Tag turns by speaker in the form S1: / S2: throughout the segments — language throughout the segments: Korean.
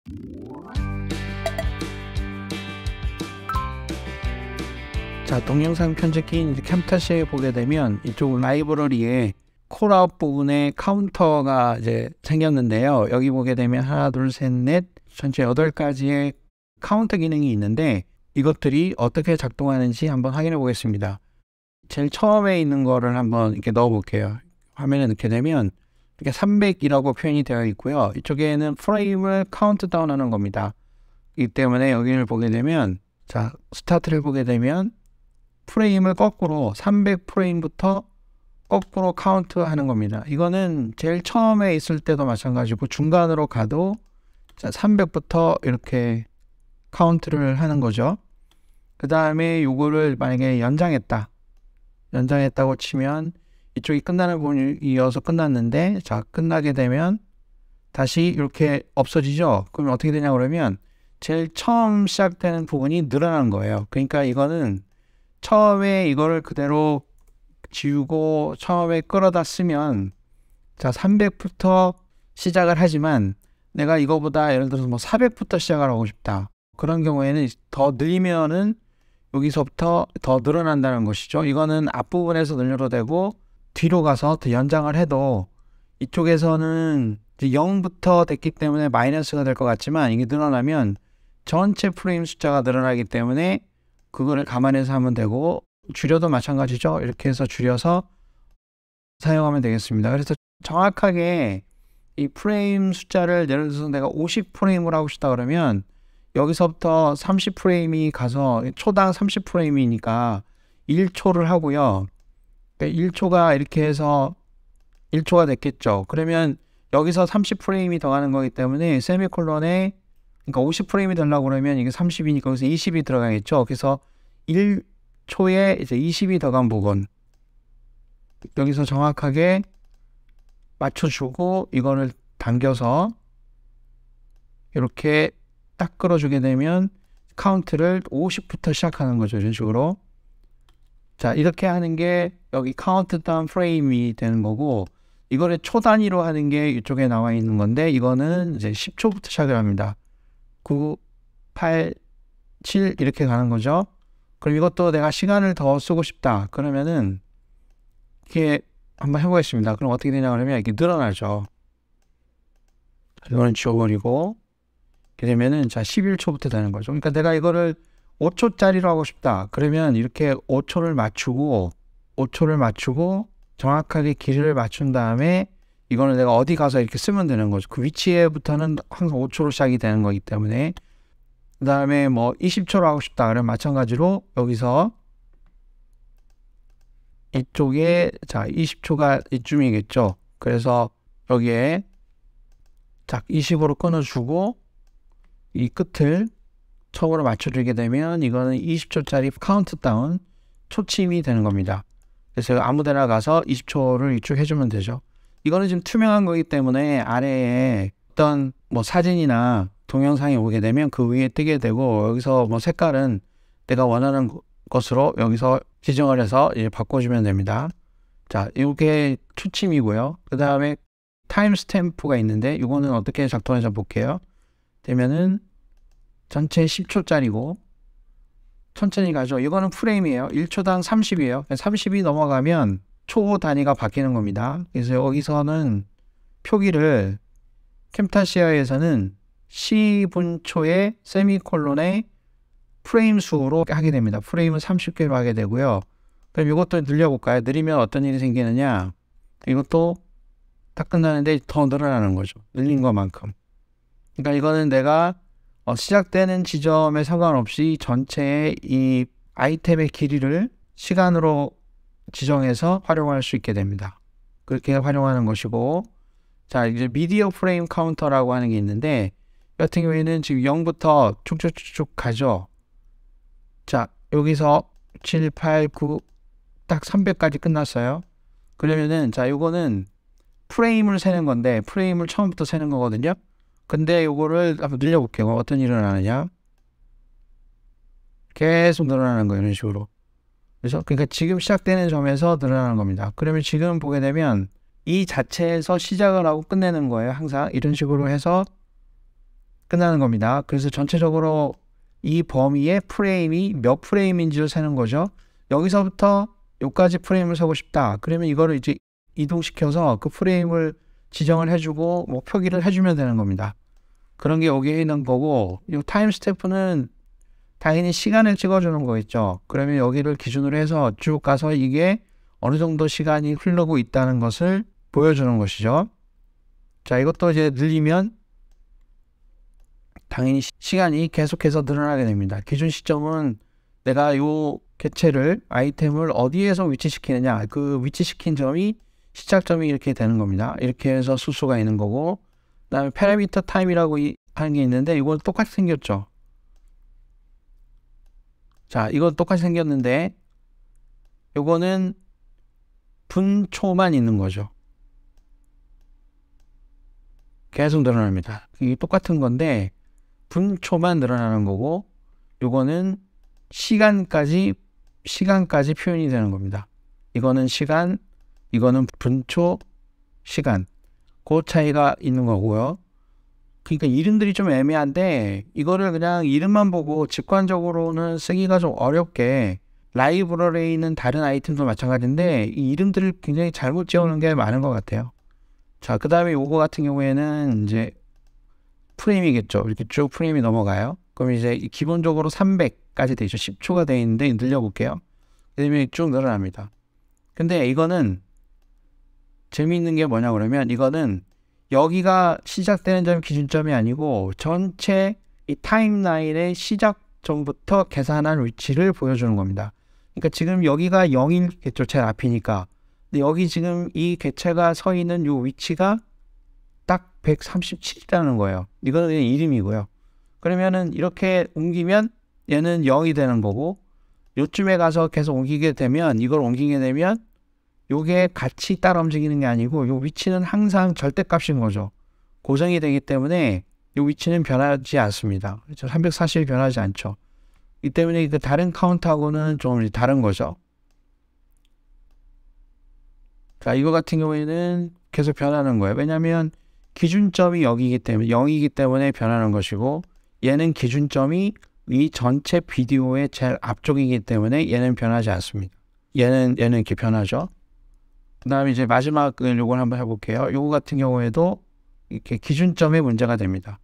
S1: 자, 동영상 편집기인 캠타시아에 보게 되면 이쪽 라이브러리에 콜아웃 부분에 카운터가 이제 생겼는데요. 여기 보게 되면 하나, 둘, 셋, 넷, 전체 8가지의 카운터 기능이 있는데 이것들이 어떻게 작동하는지 한번 확인해 보겠습니다. 제일 처음에 있는 거를 한번 이렇게 넣어 볼게요. 화면에 넣게 되면 이렇게 300이라고 표현이 되어 있고요. 이쪽에는 프레임을 카운트다운 하는 겁니다. 이 때문에 여기를 보게 되면, 자, 스타트를 보게 되면 프레임을 거꾸로 300프레임부터 거꾸로 카운트 하는 겁니다. 이거는 제일 처음에 있을 때도 마찬가지고 중간으로 가도 300부터 이렇게 카운트를 하는 거죠. 그 다음에 요거를 만약에 연장했다고 치면 이쪽이 끝나는 부분이 이어서 끝났는데, 자, 끝나게 되면 다시 이렇게 없어지죠. 그럼 어떻게 되냐 그러면 제일 처음 시작되는 부분이 늘어나는 거예요. 그러니까 이거는 처음에 이거를 그대로 지우고 처음에 끌어다 쓰면, 자, 300부터 시작을 하지만 내가 이거보다 예를 들어서 뭐 400부터 시작을 하고 싶다. 그런 경우에는 더 늘리면은 여기서부터 더 늘어난다는 것이죠. 이거는 앞부분에서 늘려도 되고 뒤로 가서 더 연장을 해도, 이쪽에서는 이제 0부터 됐기 때문에 마이너스가 될 것 같지만 이게 늘어나면 전체 프레임 숫자가 늘어나기 때문에 그거를 감안해서 하면 되고, 줄여도 마찬가지죠. 이렇게 해서 줄여서 사용하면 되겠습니다. 그래서 정확하게 이 프레임 숫자를 예를 들어서 내가 50프레임을 하고 싶다 그러면 여기서부터 30프레임이 가서 초당 30프레임이니까 1초를 하고요. 1초가 이렇게 해서 1초가 됐겠죠. 그러면 여기서 30프레임이 더 가는 거기 때문에 세미콜론에, 그러니까 50프레임이 되려고 그러면 이게 30이니까 여기서 20이 들어가겠죠. 그래서 1초에 이제 20이 더 간 부분, 여기서 정확하게 맞춰주고 이거를 당겨서 이렇게 딱 끌어주게 되면 카운트를 50부터 시작하는 거죠. 이런 식으로. 자, 이렇게 하는 게 여기 카운트다운 프레임이 되는 거고, 이거를 초 단위로 하는 게 이쪽에 나와 있는 건데, 이거는 이제 10초부터 시작을 합니다. 9, 8, 7 이렇게 가는 거죠. 그럼 이것도 내가 시간을 더 쓰고 싶다 그러면은 이렇게 한번 해보겠습니다. 그럼 어떻게 되냐 그러면 이렇게 늘어나죠. 이거는 지워버리고, 이렇게 되면은 자 11초부터 되는 거죠. 그러니까 내가 이거를 5초짜리로 하고 싶다 그러면 이렇게 5초를 맞추고 정확하게 길이를 맞춘 다음에 이거는 내가 어디 가서 이렇게 쓰면 되는 거죠. 그 위치에부터는 항상 5초로 시작이 되는 거기 때문에. 그 다음에 뭐 20초로 하고 싶다 그러면 마찬가지로 여기서 이쪽에, 자, 20초가 이쯤이겠죠. 그래서 여기에 딱 20으로 끊어주고 이 끝을 척으로 맞춰주게 되면 이거는 20초짜리 카운트다운 초침이 되는 겁니다. 그래서 아무 데나 가서 20초를 이쪽 해주면 되죠. 이거는 지금 투명한 거기 때문에 아래에 어떤 뭐 사진이나 동영상이 오게 되면 그 위에 뜨게 되고, 여기서 뭐 색깔은 내가 원하는 것으로 여기서 지정을 해서 이제 바꿔주면 됩니다. 자, 이게 초침이고요. 그 다음에 타임 스탬프가 있는데 이거는 어떻게 작동하는지 볼게요. 되면은 전체 10초짜리고 천천히 가죠. 이거는 프레임이에요. 1초당 30이에요. 30이 넘어가면 초 단위가 바뀌는 겁니다. 그래서 여기서는 표기를 캠타시아에서는 C분초의 세미콜론의 프레임 수로 하게 됩니다. 프레임은 30개로 하게 되고요. 그럼 이것도 늘려볼까요? 늘리면 어떤 일이 생기느냐? 이것도 딱 끝나는데 더 늘어나는 거죠. 늘린 것만큼. 그러니까 이거는 내가 시작되는 지점에 상관없이 전체의 이 아이템의 길이를 시간으로 지정해서 활용할 수 있게 됩니다. 그렇게 활용하는 것이고, 자, 이제 미디어 프레임 카운터라고 하는 게 있는데, 이 같은 경우에는 지금 0부터 쭉쭉쭉 가죠. 자, 여기서 7, 8, 9, 딱 300까지 끝났어요. 그러면은, 자, 요거는 프레임을 세는 건데, 프레임을 처음부터 세는 거거든요. 근데 요거를 한번 늘려볼게요. 어떤 일이 일어나느냐. 계속 늘어나는 거예요. 이런 식으로. 그래서, 그러니까 지금 시작되는 점에서 늘어나는 겁니다. 그러면 지금 보게 되면 이 자체에서 시작을 하고 끝내는 거예요. 항상 이런 식으로 해서 끝나는 겁니다. 그래서 전체적으로 이 범위의 프레임이 몇 프레임인지를 세는 거죠. 여기서부터 여기까지 프레임을 세고 싶다. 그러면 이거를 이제 이동시켜서 그 프레임을 지정을 해주고 뭐 표기를 해주면 되는 겁니다. 그런 게 여기에 있는 거고, 이 타임 스탬프는 당연히 시간을 찍어주는 거겠죠. 그러면 여기를 기준으로 해서 쭉 가서 이게 어느 정도 시간이 흐르고 있다는 것을 보여주는 것이죠. 자, 이것도 이제 늘리면 당연히 시간이 계속해서 늘어나게 됩니다. 기준 시점은 내가 요 개체를, 아이템을 어디에서 위치시키느냐, 그 위치시킨 점이 시작점이 이렇게 되는 겁니다. 이렇게 해서 수수가 있는 거고, 그 다음에 파라미터 타임이라고 하는 게 있는데 이건 똑같이 생겼죠. 자, 이건 똑같이 생겼는데 요거는 분초만 있는 거죠. 계속 늘어납니다. 이게 똑같은 건데 분초만 늘어나는 거고, 요거는 시간까지 표현이 되는 겁니다. 이거는 시간, 이거는 분초, 시간. 그 차이가 있는 거고요. 그러니까 이름들이 좀 애매한데 이거를 그냥 이름만 보고 직관적으로는 쓰기가 좀 어렵게, 라이브러리에 있는 다른 아이템도 마찬가지인데 이 이름들을 굉장히 잘못 지어놓은 게 많은 것 같아요. 자, 그 다음에 요거 같은 경우에는 이제 프레임이겠죠. 이렇게 쭉 프레임이 넘어가요. 그럼 이제 기본적으로 300까지 돼 있죠. 10초가 돼 있는데 늘려볼게요. 그다음에 쭉 늘어납니다. 근데 이거는 재미있는 게 뭐냐 그러면, 이거는 여기가 시작되는 점이 기준점이 아니고 전체 이 타임라인의 시작점부터 계산한 위치를 보여주는 겁니다. 그러니까 지금 여기가 0이겠죠. 제일 앞이니까. 근데 여기 지금 이 개체가 서 있는 요 위치가 딱 137이라는 거예요. 이거는 그냥 이름이고요. 그러면은 이렇게 옮기면 얘는 0이 되는 거고, 요쯤에 가서 계속 옮기게 되면, 이걸 옮기게 되면 요게 같이 따라 움직이는 게 아니고 요 위치는 항상 절대값인 거죠. 고정이 되기 때문에 요 위치는 변하지 않습니다. 그렇죠? 340이 변하지 않죠. 이 때문에 그 다른 카운트하고는 좀 다른 거죠. 자, 이거 같은 경우에는 계속 변하는 거예요. 왜냐하면 기준점이 여기이기 때문에, 0이기 때문에 변하는 것이고, 얘는 기준점이 이 전체 비디오의 제일 앞쪽이기 때문에 얘는 변하지 않습니다. 얘는 이렇게 변하죠. 그 다음에 이제 마지막을 요걸 한번 해볼게요. 요거 같은 경우에도 이렇게 기준점에 문제가 됩니다.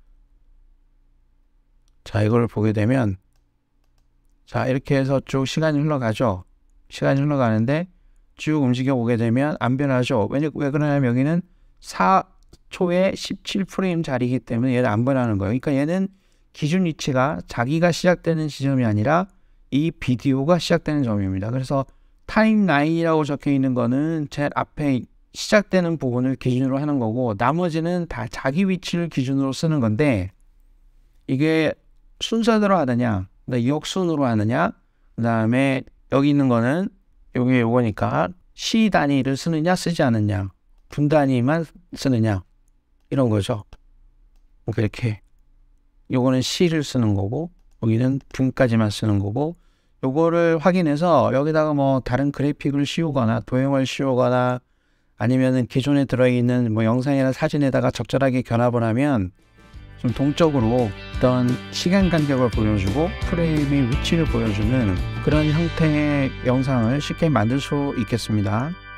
S1: 자, 이걸 보게 되면, 자, 이렇게 해서 쭉 시간이 흘러가죠. 시간이 흘러가는데 쭉 움직여 보게 되면 안 변하죠. 왜 그러냐면 여기는 4초에 17프레임 자리이기 때문에 얘는 안 변하는 거예요. 그러니까 얘는 기준 위치가 자기가 시작되는 지점이 아니라 이 비디오가 시작되는 점입니다. 그래서 타임라인이라고 적혀 있는 거는 제일 앞에 시작되는 부분을 기준으로 하는 거고, 나머지는 다 자기 위치를 기준으로 쓰는 건데, 이게 순서대로 하느냐, 역순으로 하느냐, 그 다음에 여기 있는 거는 요게 요거니까 시 단위를 쓰느냐 쓰지 않느냐, 분 단위만 쓰느냐, 이런 거죠. 이렇게 요거는 시를 쓰는 거고 여기는 분까지만 쓰는 거고, 요거를 확인해서 여기다가 뭐 다른 그래픽을 씌우거나 도형을 씌우거나 아니면은 기존에 들어있는 뭐 영상이나 사진에다가 적절하게 견합을 하면 좀 동적으로 어떤 시간 간격을 보여주고 프레임의 위치를 보여주는 그런 형태의 영상을 쉽게 만들 수 있겠습니다.